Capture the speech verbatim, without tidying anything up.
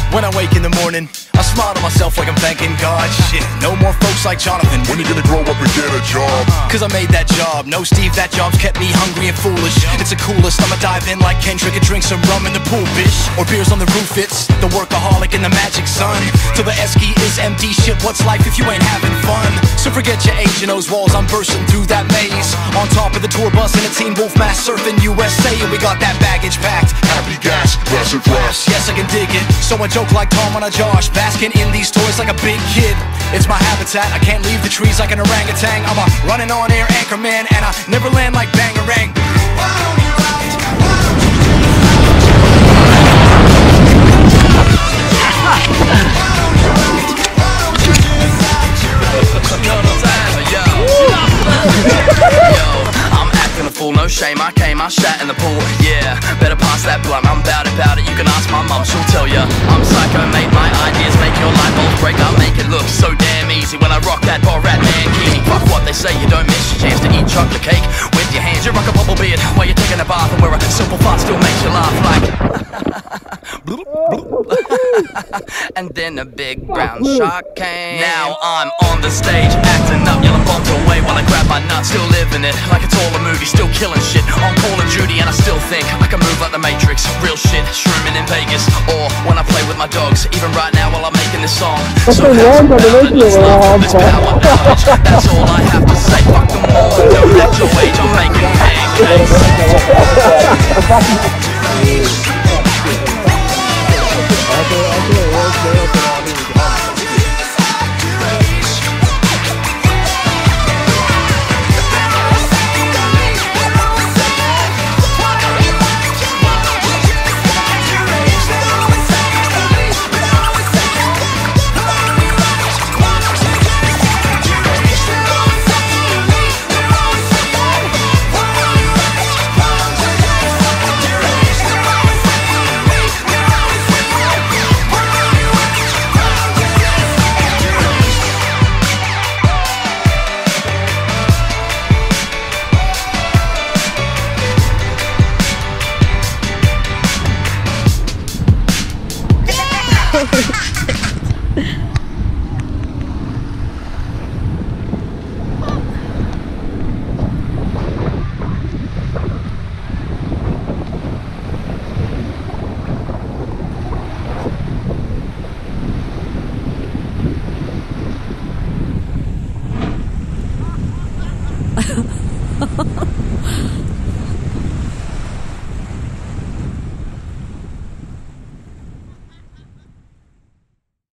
When I wake in the morning, I smile to myself like I'm thanking God. Shit, no more folks like Jonathan. When you gonna grow up and get a job? Cause I made that job. No, Steve, that job's kept me hungry and foolish. It's the coolest, I'ma dive in like Kendrick and drink some rum in the pool, bitch. Or beers on the roof, it's the workaholic in the magic sun. Till the Esky is empty, shit, what's life if you ain't having fun? So forget your age and those walls, I'm bursting through that maze. On top of the tour bus in a Teen Wolf Mass surfing U S A. And we got that baggage packed. Happy gas, blessed flash. Yes, I can dig it. So I joke like Tom on a Josh, basking in these toys like a big kid. It's my habitat, I can't leave the trees like an orangutan. I'm a running on air anchor man, and I never land like Bangarang. No shame, I came, I shat in the pool, yeah. Better pass that blunt, I'm bout it, bout it. You can ask my mum, she'll tell ya. I'm psycho, mate, my ideas make your light bulbs break. I make it look so damn easy when I rock that Borat mankini. Fuck what they say, you don't miss your chance to eat chocolate cake with your hands. You rock a bubble beard while you're taking a bath, and where a simple fart still makes you laugh like and then a big brown shark came. Now I'm on the stage, acting up, yelling bombs away while I grab my nuts. Still living it like it's all a movie, still killing shit on Call of Duty, and I still think I can move like the Matrix. Real shit, shrooming in Vegas, or when I play with my dogs. Even right now while I'm making this song. So that's power knowledge. That's all I have to say. Fuck them all, don't let your age, I'm making pancakes. Ha ha ha.